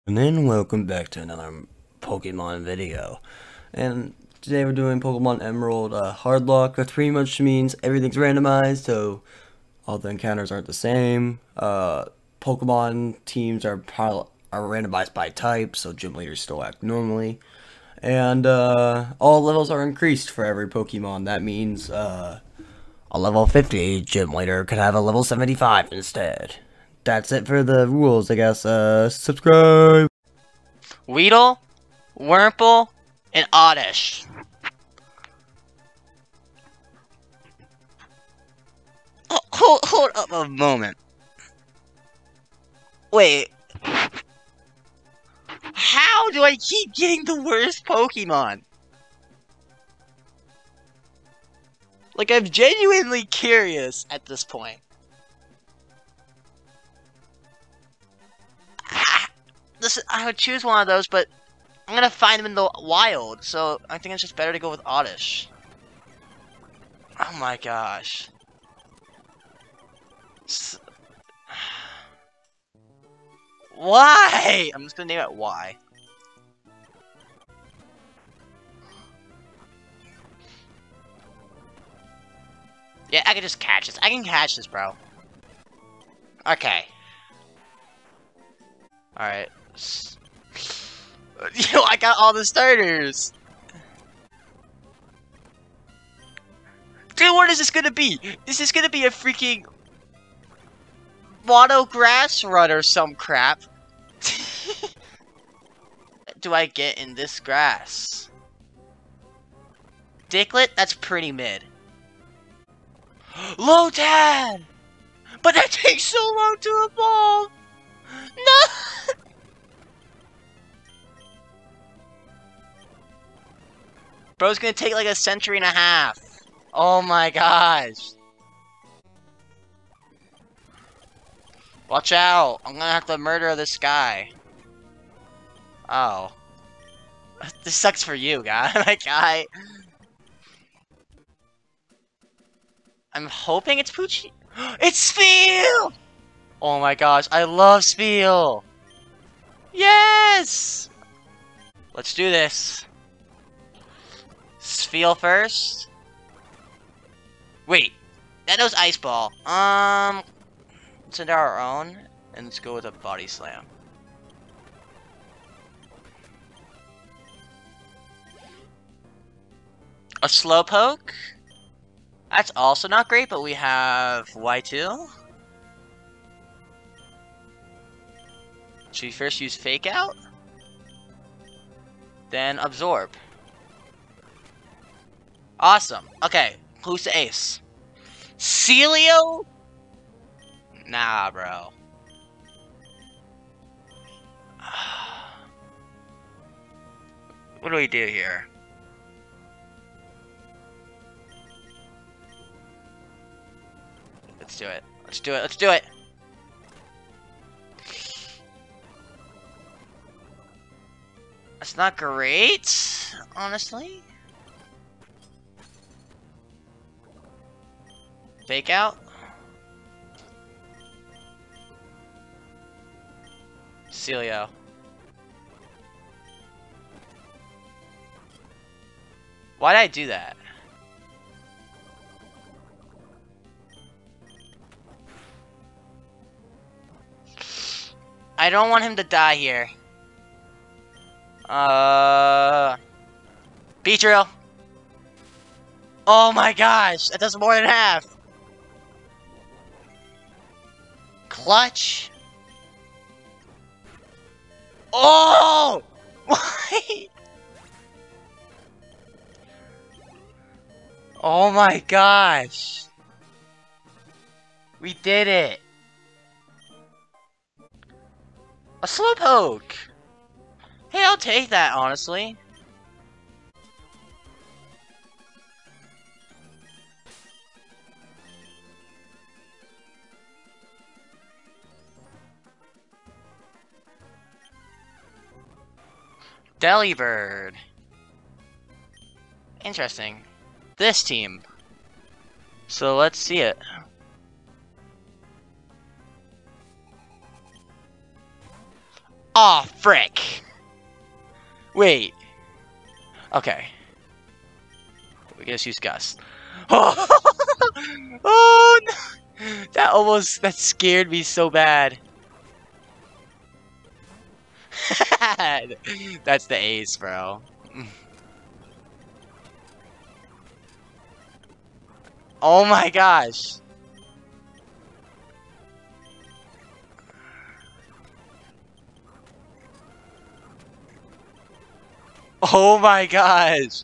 And then welcome back to another Pokemon video. And today we're doing Pokemon Emerald Hardlock. That pretty much means everything's randomized, so all the encounters aren't the same. Pokemon teams are randomized by type, so gym leaders still act normally. And all levels are increased for every Pokemon. That means a level 50 gym leader could have a level 75 instead. That's it for the rules, I guess. Subscribe! Weedle, Wurmple, and Oddish. Hold up a moment. Wait. How do I keep getting the worst Pokemon? Like, I'm genuinely curious at this point. Listen, I would choose one of those, but I'm gonna find them in the wild, so I think it's just better to go with Oddish. Oh my gosh. Why? I'm just gonna name it Y. Yeah, I can just catch this. I can catch this, bro. Okay. Alright. Yo, I got all the starters! Dude, what is this gonna be? Is this gonna be a freaking Mono Grass Run or some crap? Do I get in this grass? Diglett? That's pretty mid. Lotad! But that takes so long to evolve! No! Bro's gonna take like a century and a half. Oh my gosh. Watch out. I'm gonna have to murder this guy. Oh. This sucks for you, guy. Like, I'm hoping it's Poochie. It's Spheal! Oh my gosh, I love Spheal! Yes! Let's do this. Spheal first. Wait, that knows Ice Ball. Let's send our own, and let's go with a Body Slam. A Slowpoke. That's also not great, but we have Y2. Should we first use Fake Out? Then Absorb. Awesome. Okay, who's the ace? Celio? Nah, bro. What do we do here? Let's do it. Let's do it. Let's do it. That's not great, honestly. Fake out. Celio. Why did I do that? I don't want him to die here. Beedrill. Oh my gosh, that does more than half. Clutch. Oh! Why? Oh my gosh. We did it. A Slowpoke. Hey, I'll take that, honestly. Delibird. Interesting. This team. So let's see it. Aw, frick. Wait. Okay. We can just use Gust. Oh no! That scared me so bad. That's the ace, bro. Oh my gosh. Oh my gosh.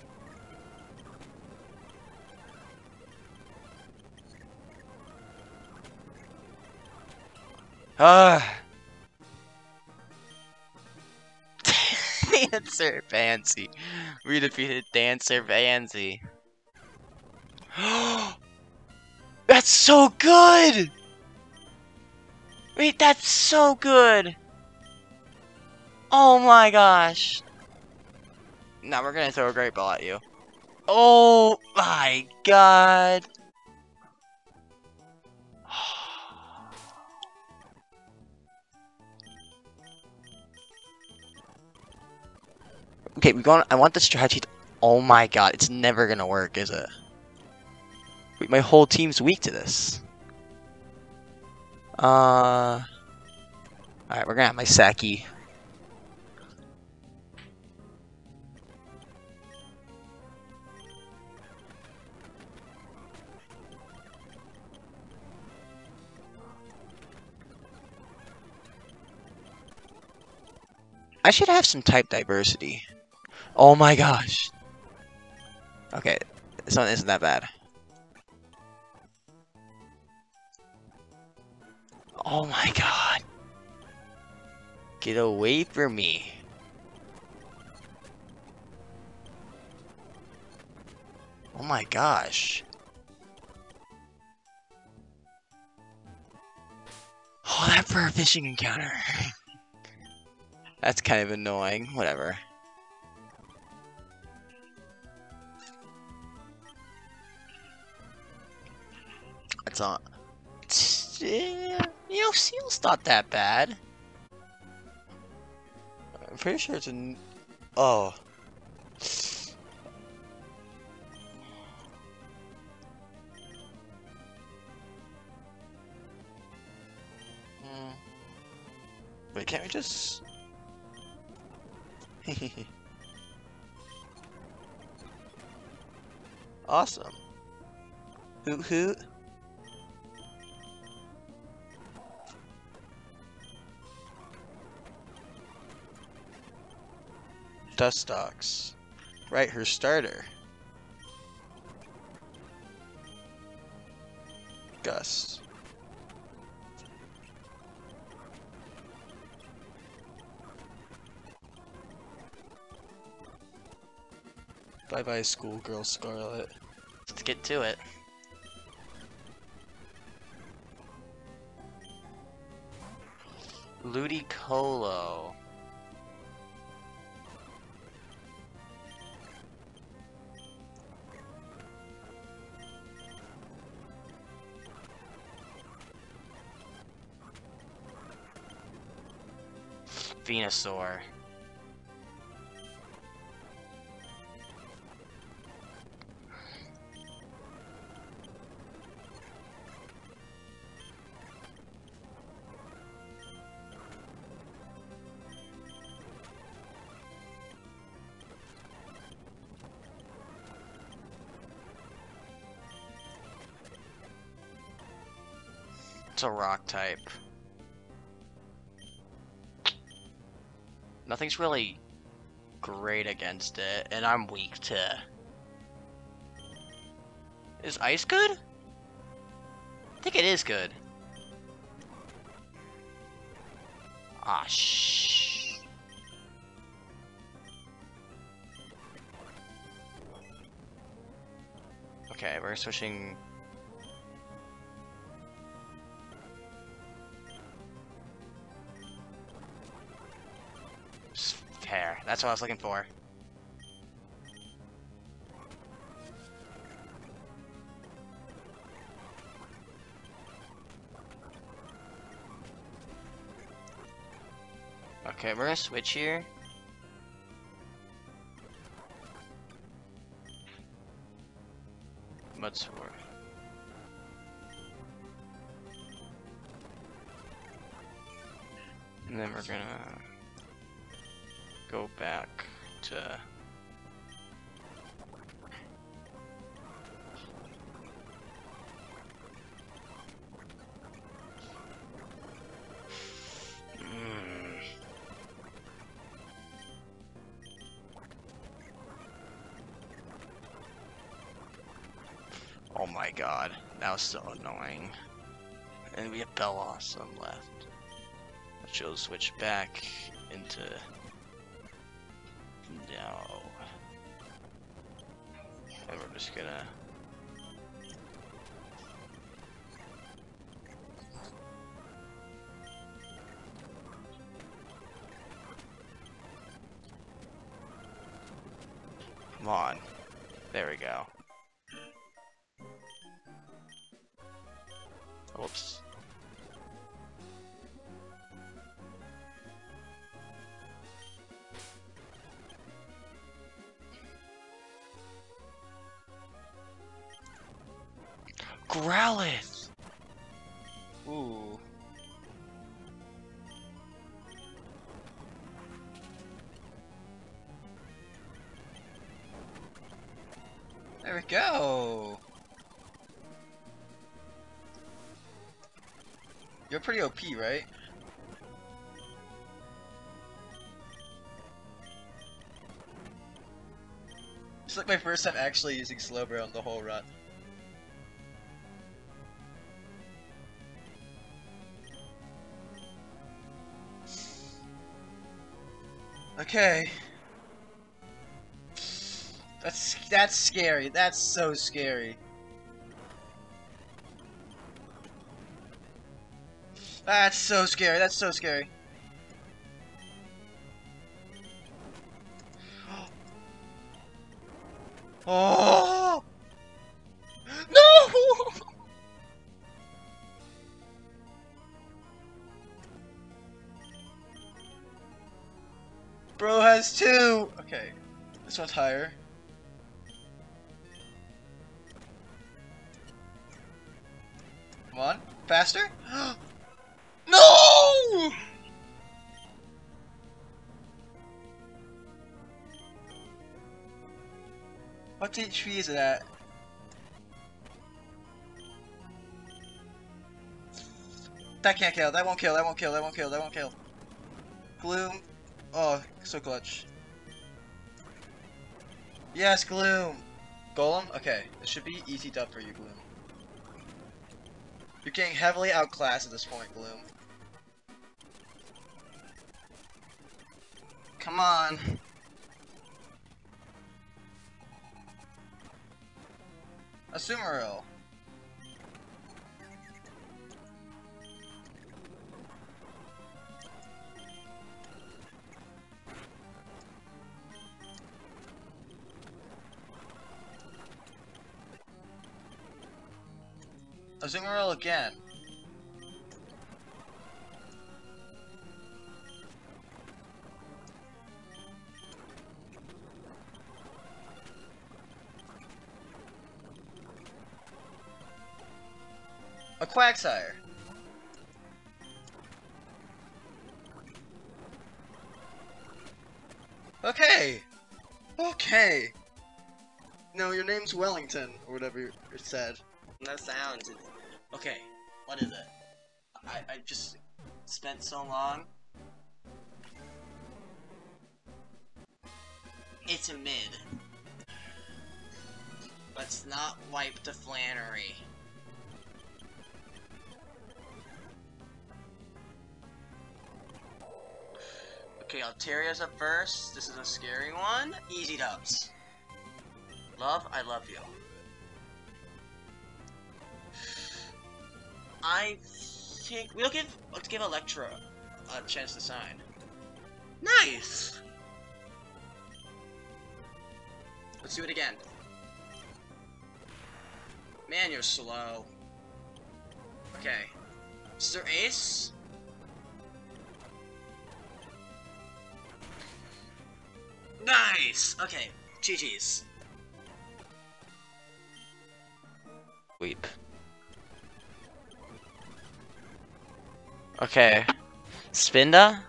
Dancer Fancy. We defeated Dancer Fancy. That's so good! Wait, that's so good! Oh my gosh. Now we're gonna throw a great ball at you. Oh my god. Okay, I want the strategy oh my god, it's never gonna work, is it? Wait, my whole team's weak to this. Alright, we're gonna have my Saki. I should have some type diversity. Oh my gosh. Okay, this one isn't that bad. Oh my god. Get away from me. Oh my gosh. Oh, that for a fishing encounter. That's kind of annoying. Whatever. It's on. You know, Seal's not that bad. I'm pretty sure it's a. Oh. Wait, can't we just... Awesome. Hoot hoot. Dustox. Right, her starter. Gust. Bye bye, schoolgirl Scarlet. Let's get to it. Ludicolo. Venusaur. It's a rock type. Nothing's really great against it, and I'm weak to... Is ice good? I think it is good. Ah, shh. Okay, we're switching... Hair. That's what I was looking for. Okay, we're gonna switch here. Mudsport. And then we're gonna go back to Oh my god, that was so annoying. And we have Belos on left. She'll switch back into no. And we're just gonna come on. There we go. Oops. Growlithe! Ooh. There we go! You're pretty OP, right? It's like my first time actually using Slowbro on the whole run. Okay. That's scary. That's so scary. That's so scary. That's so scary. Oh! No! Bro has two! Okay. This one's higher. Come on. Faster? No! What HP is it at? That can't kill. That won't kill. That won't kill. That won't kill. That won't kill. Gloom. Oh, so clutch. Yes, Gloom. Golem? Okay. This should be easy dub for you, Gloom. You're getting heavily outclassed at this point, Gloom. Come on. Azumarill. Azumarill again. A Quagsire. Okay. Okay. No, your name's Wellington, or whatever it said. That sounds. Okay, what is it? I just spent so long. It's a mid. Let's not wipe the Flannery. Okay, Alteria's up first. This is a scary one. Easy dubs. Love, I love you. I think let's give Electra a chance to sign. Nice. Let's do it again. Man, you're slow. Okay. Sir Ace. Nice! Okay, GG's. Weep. Okay. Spinda?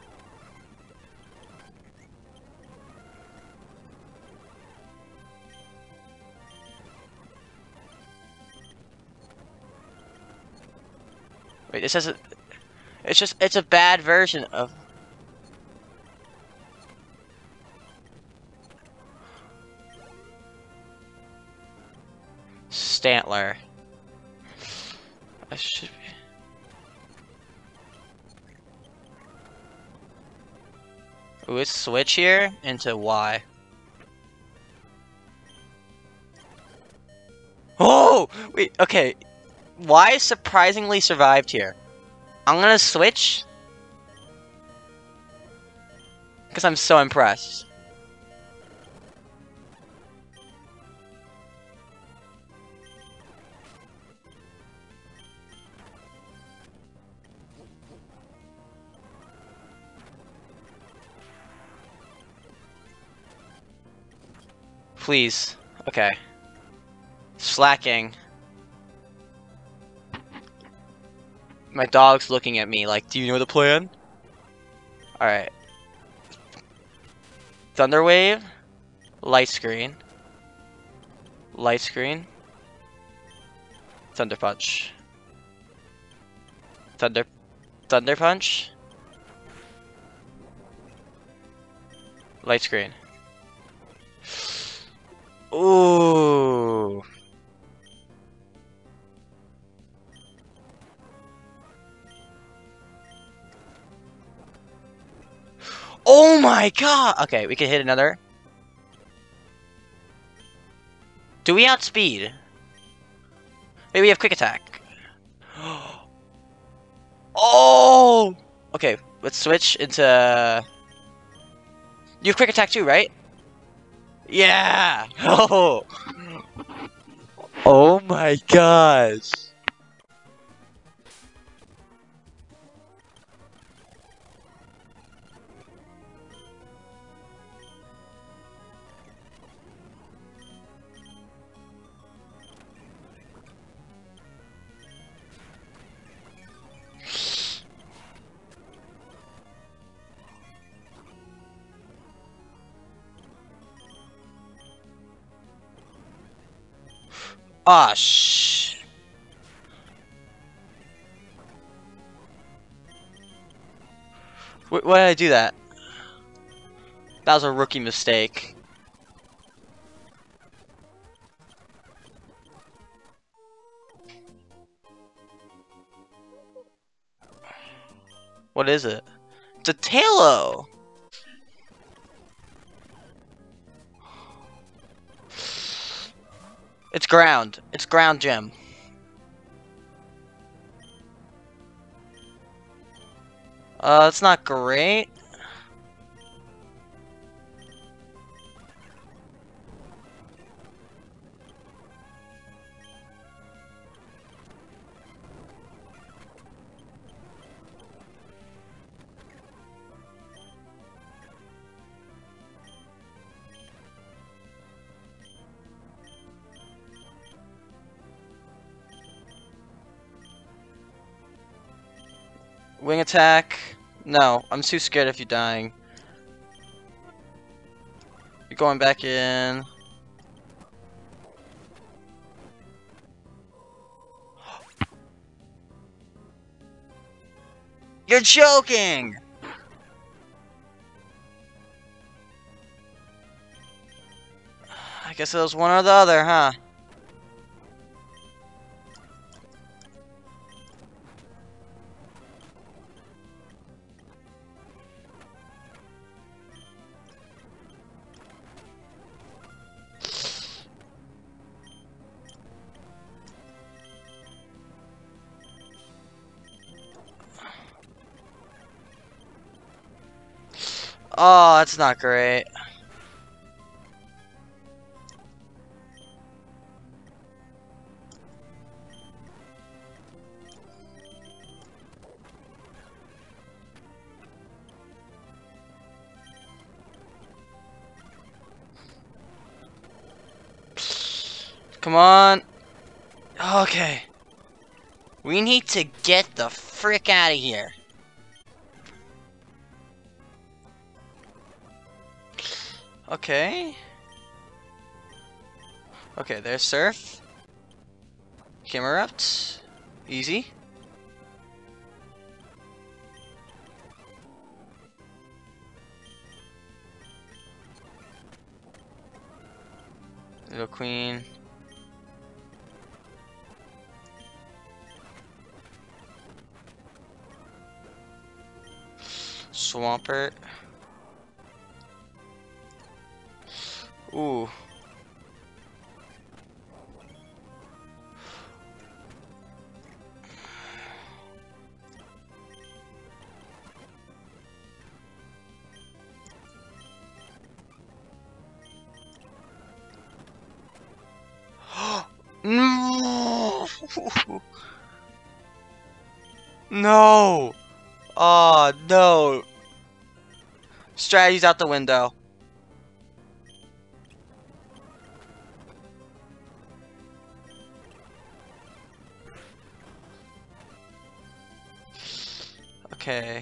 Wait, this has a... it's a bad version of... Stantler. I should be... Ooh, let's switch here into Y. Oh! Wait, okay. Y surprisingly survived here. I'm gonna switch. Because I'm so impressed. Please. Okay. Slacking. My dog's looking at me like, do you know the plan? Alright. Thunder Wave. Light Screen. Light Screen. Thunder Punch. Thunder Punch. Light Screen. Ooh. Oh my god! Okay, we can hit another. Do we outspeed? Maybe we have quick attack. Oh! Okay, let's switch into... You have quick attack too, right? Yeah! Oh! Oh my gosh! Ah, shh. Why did I do that? That was a rookie mistake. What is it? It's a Tailo! It's ground. It's ground gem. It's not great. Wing attack. No, I'm too scared of you dying. You're going back in. You're joking! I guess it was one or the other, huh? Oh, that's not great. Come on. Okay. We need to get the frick out of here. Okay. Okay, there's Surf. Camerupt. Easy. Little Queen. Swampert. Ooh. No. No. Oh no. Strategy's out the window. Okay.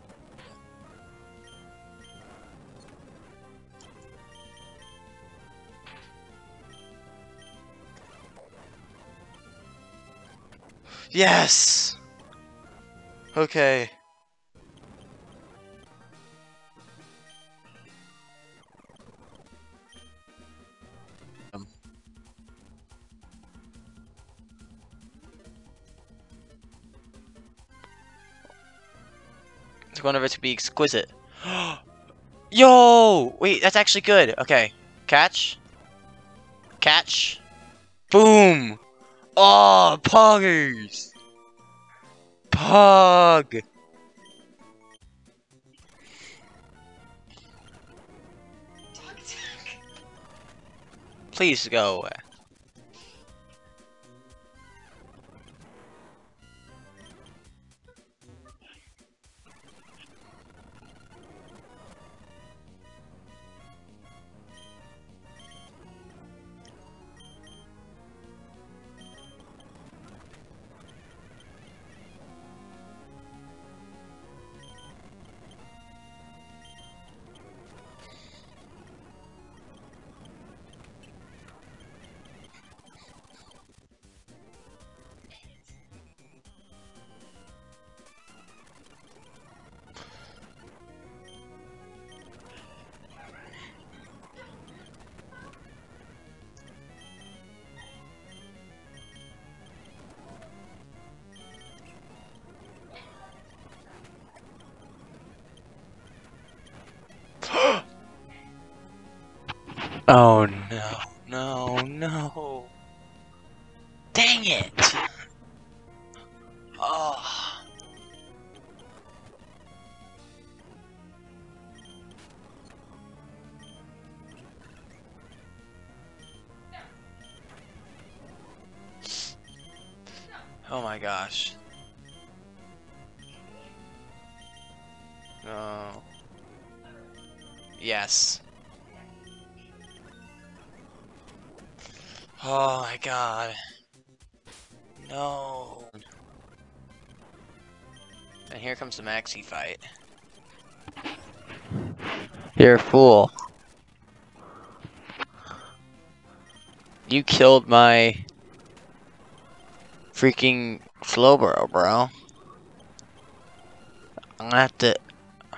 Yes. Okay. It's one of it to be exquisite. Yo! Wait, that's actually good. Okay. Catch. Catch. Boom! Oh, poggers! Pog! Please go away. Oh no, no, no. Dang it! Oh. Oh my gosh. No. Yes. Oh my god. No. And here comes the maxi fight. You're a fool. You killed my freaking Slowbro, bro. I'm gonna have to...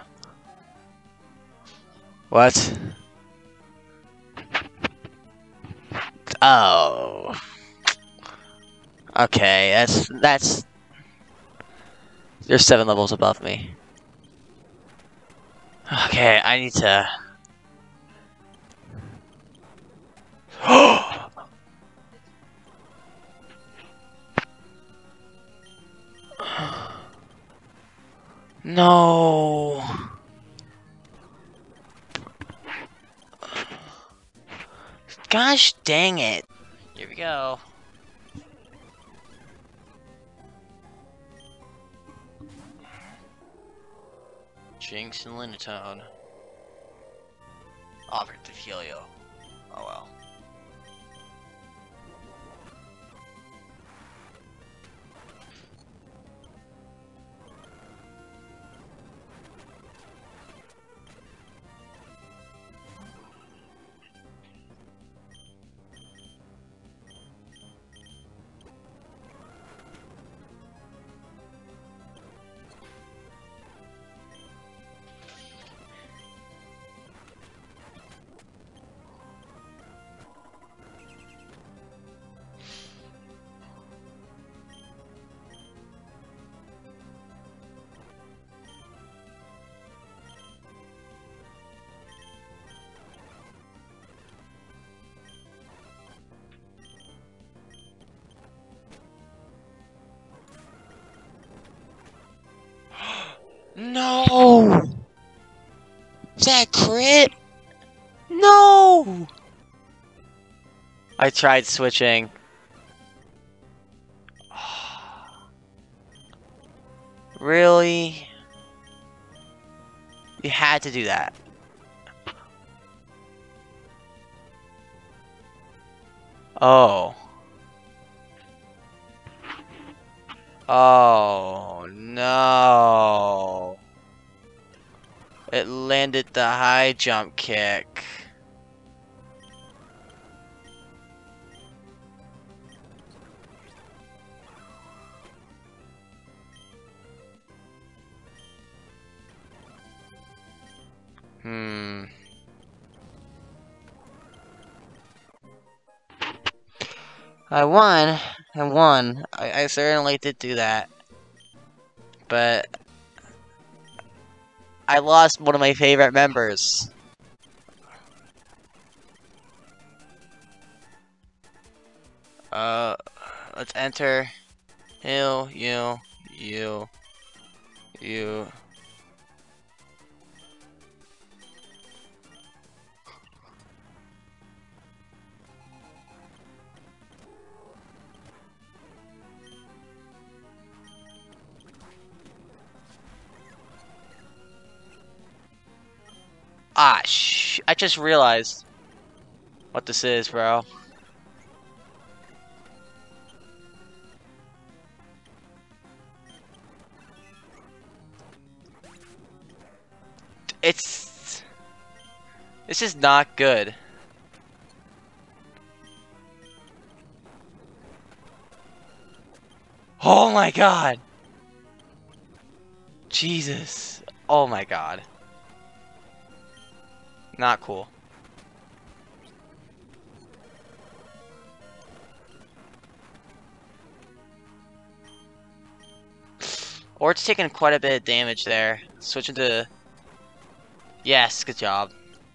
What? Oh. Okay, that's... You're 7 levels above me. Okay, I need to... No. Gosh dang it. Here we go. Jinx and Linatone. Offered to Helio. Oh well. No! Is that crit? No! I tried switching. Really? You had to do that. Oh. Oh, no. It landed the high jump kick. I won. I won. I certainly did do that. But I lost one of my favorite members. Let's enter. You. Ah, I just realized what this is, bro. This is not good. Oh my god. Jesus. Oh my god. Not cool. Or it's taking quite a bit of damage there. Switching to... Yes, good job.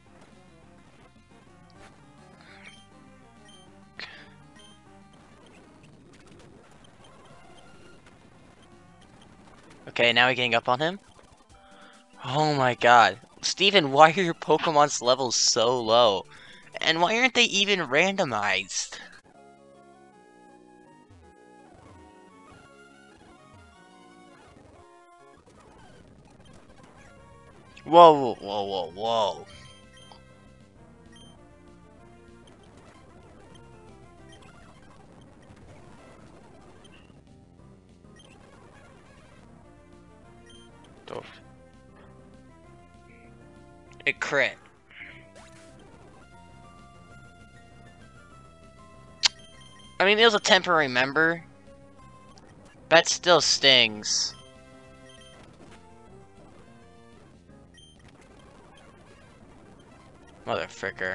Okay, now we're getting up on him. Oh my god. Steven, why are your Pokemon's levels so low? And why aren't they even randomized? Whoa, whoa, whoa, whoa. It crit. I mean, it was a temporary member. That still stings. Motherfricker.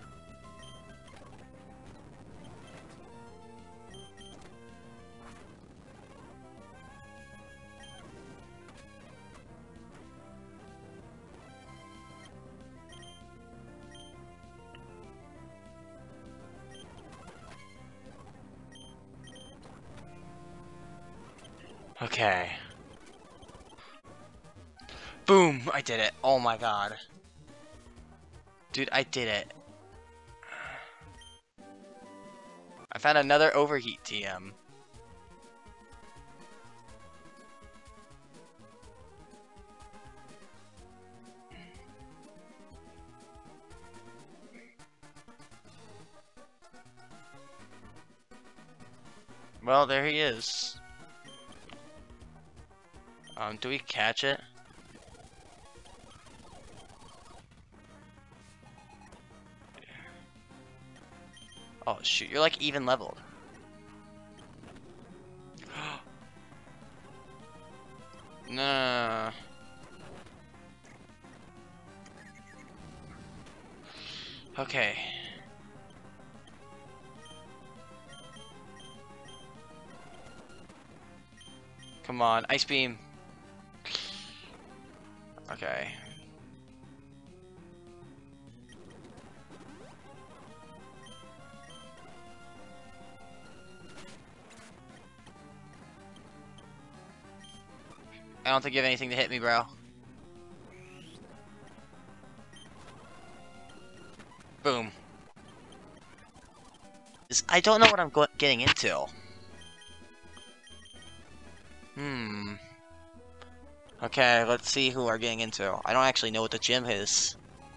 Okay. Boom! I did it. Oh my god. Dude, I did it. I found another overheat TM. Well, there he is. Do we catch it? Oh shoot, you're like even leveled. No. Okay. Come on, Ice Beam. Okay. don't think you have anything to hit me, bro. Boom. I don't know what I'm getting into. Okay, let's see who we're getting into. I don't actually know what the gym is.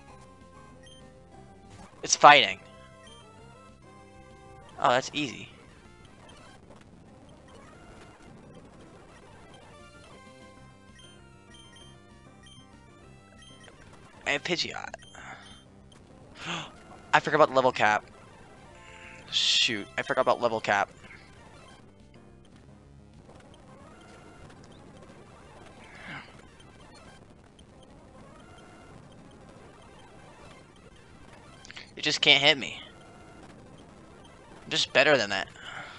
It's fighting. Oh, that's easy. And Pidgeot. I forgot about level cap. Shoot, I forgot about level cap. You just can't hit me. I'm just better than that.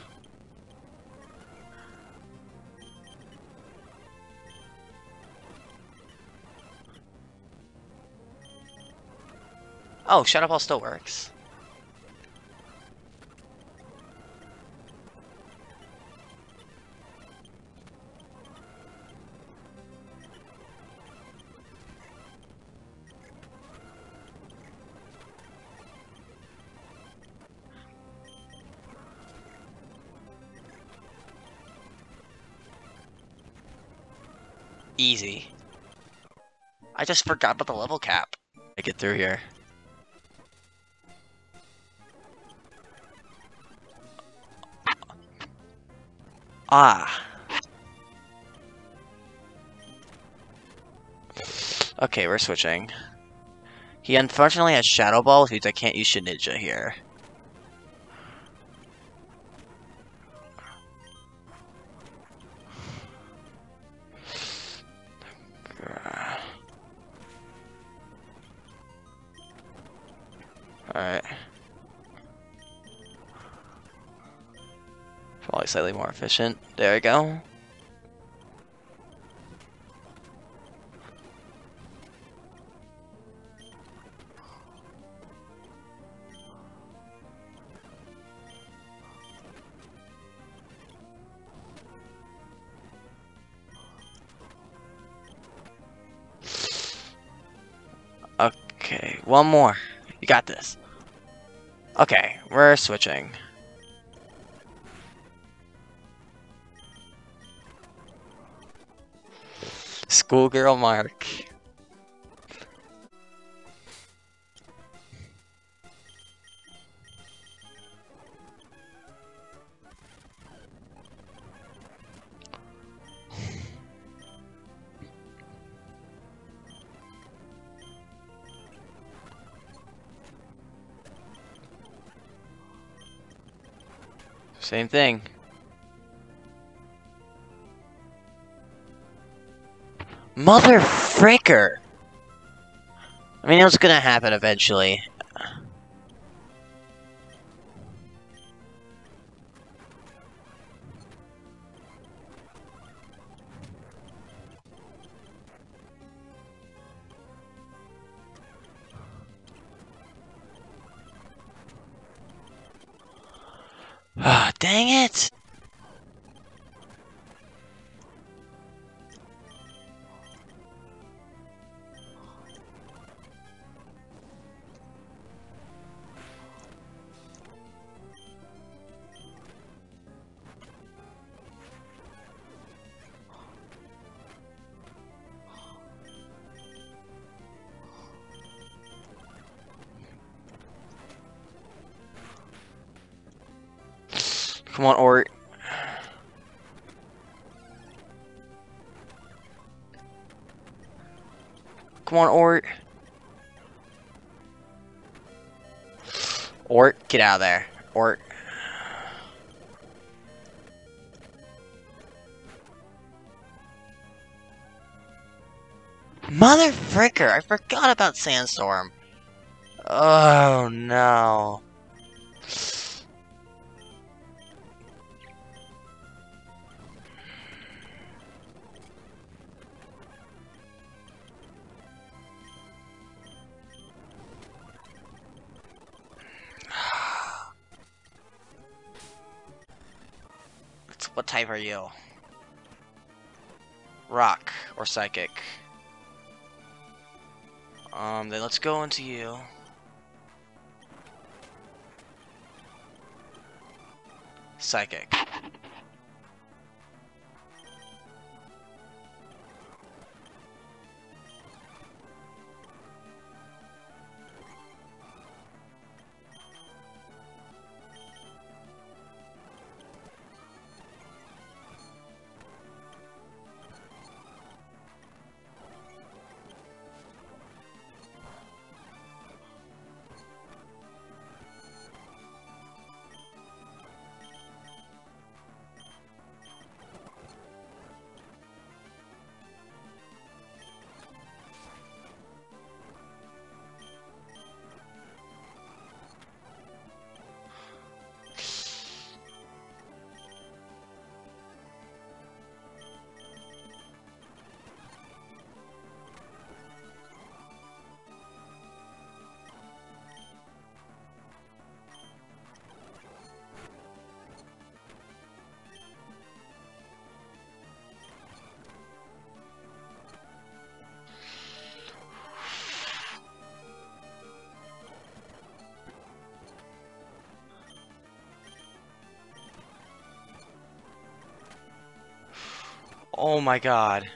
Oh, Shadow Ball still works. Easy. I just forgot about the level cap. I get through here. Ah. Okay, we're switching. He unfortunately has Shadow Ball, which means I can't use Shedinja here. Alright. Probably slightly more efficient. There we go. Okay, one more. You got this. Okay, we're switching. Schoolgirl Mark. Same thing. Mother fricker! I mean, it was gonna happen eventually. Ah, dang it! Come on, Ort. Come on, Ort. Ort, get out of there. Ort. Mother fricker, I forgot about Sandstorm. Oh no. What type are you? Rock or psychic. Then let's go into you. Psychic. Oh my god.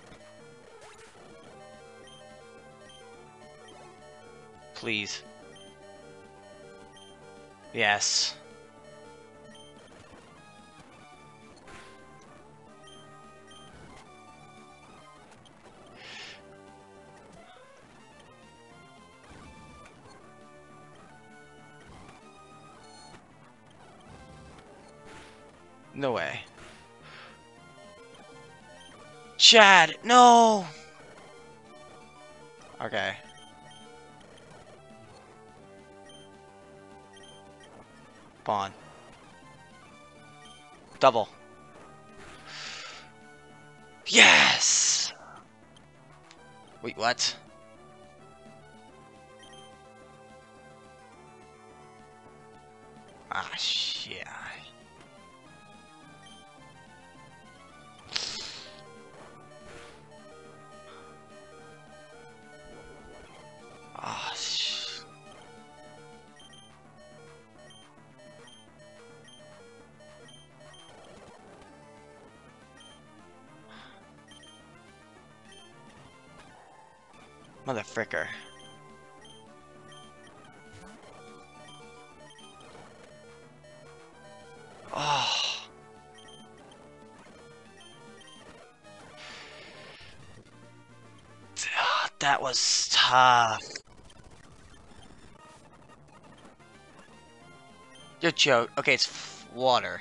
Please. Yes. No way. Chad, no! Okay. Pawn. Double. Yes! Wait, what? Ah, shit. Ah, mother fricker. Oh. That was tough. You're joke. Okay, it's water.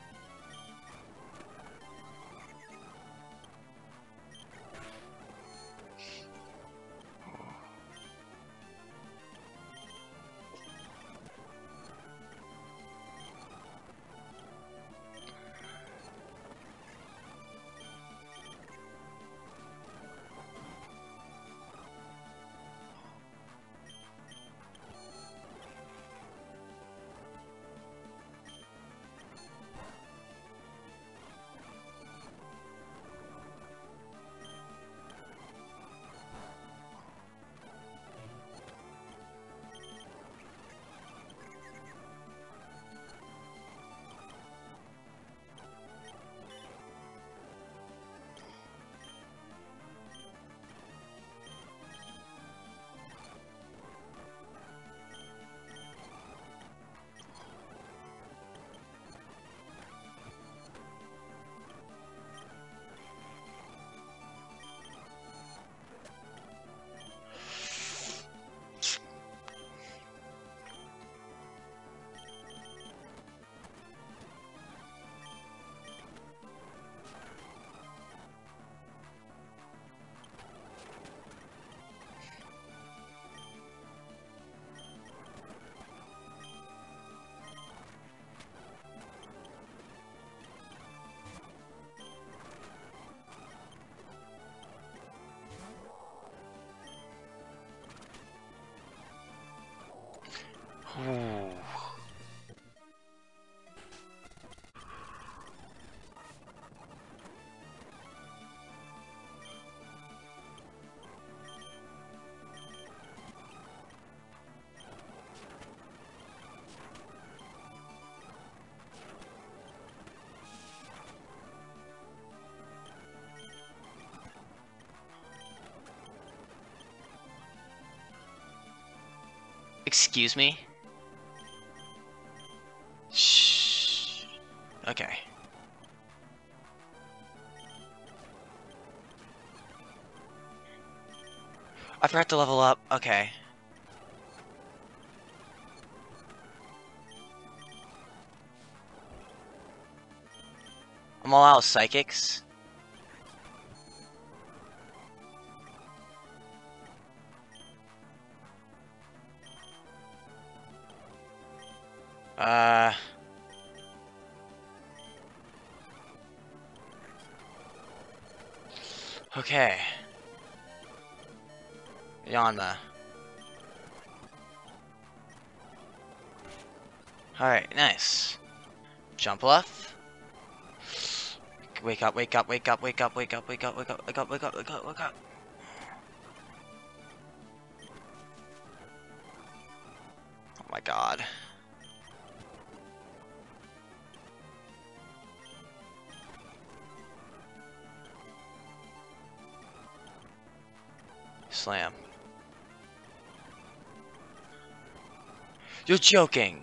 Ooh. Excuse me? Shh. Okay. I forgot to level up. Okay. I'm all out of psychics. Okay. Yanma. Alright, nice. Jump left. Wake up, wake up, wake up, wake up, wake up, wake up, wake up, wake up, wake up, wake up, wake up. Oh my god. Slam. You're joking.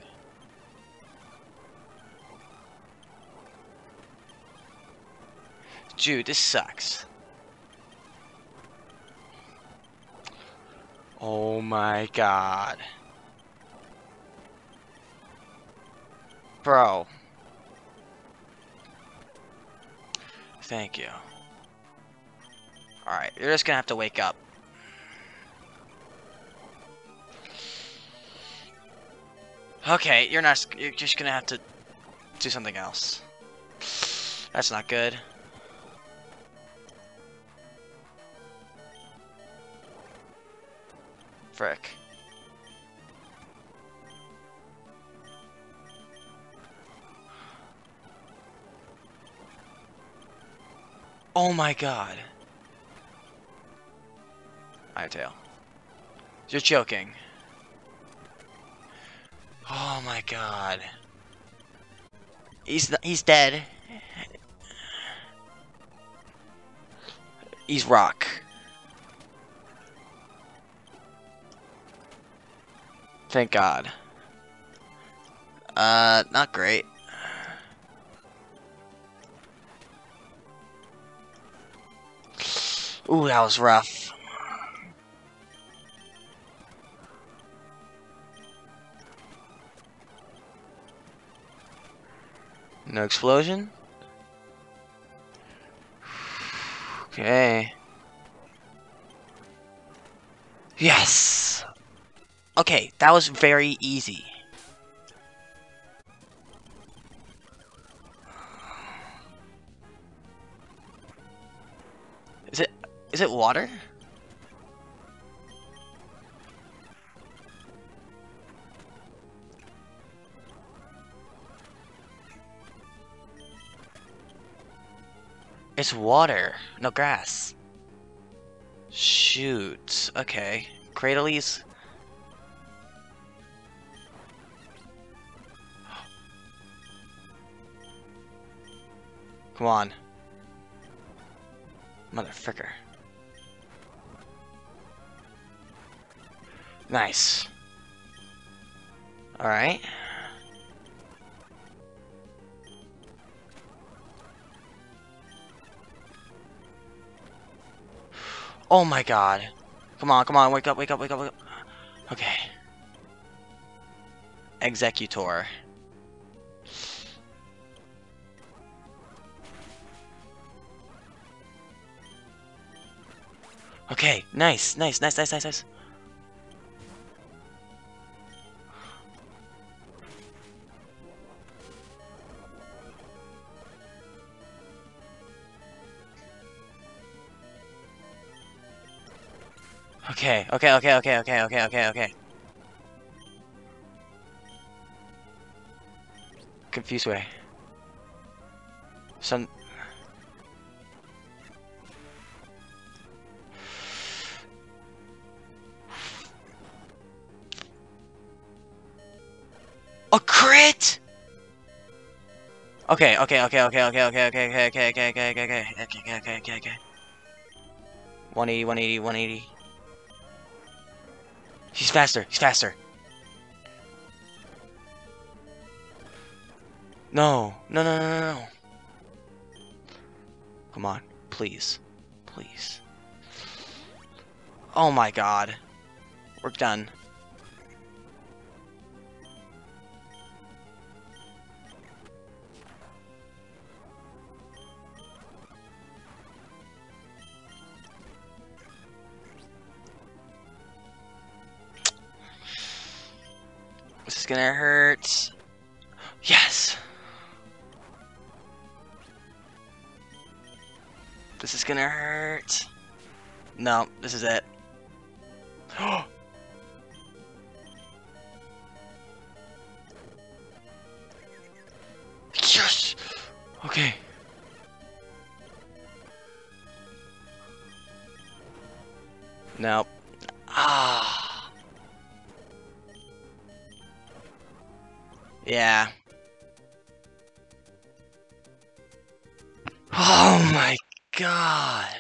Dude, this sucks. Oh my god. Bro. Thank you. Alright, you're just gonna have to wake up. Okay, you're just gonna have to do something else. That's not good. Frick. Oh my god. Tail. You're joking. Oh my god. He's dead. He's rock. Thank god. Not great. Ooh, that was rough. No explosion? Okay. Yes! Okay, that was very easy. Is it water? It's water, no grass. Shoot. Okay. Cradleys. Come on. Motherfucker. Nice. Alright. Oh my god. Come on, wake up, wake up, wake up, wake up. Okay. Executor. Okay, nice. Okay. Confused way. Some. A crit! Okay. 180. He's faster. No. No, no, no, no, no. Come on. Please. Please. Oh my god. We're done. This is gonna hurt. Yes! This is gonna hurt. No, this is it. Yes! Okay. Nope. Ah. Yeah. Oh my god.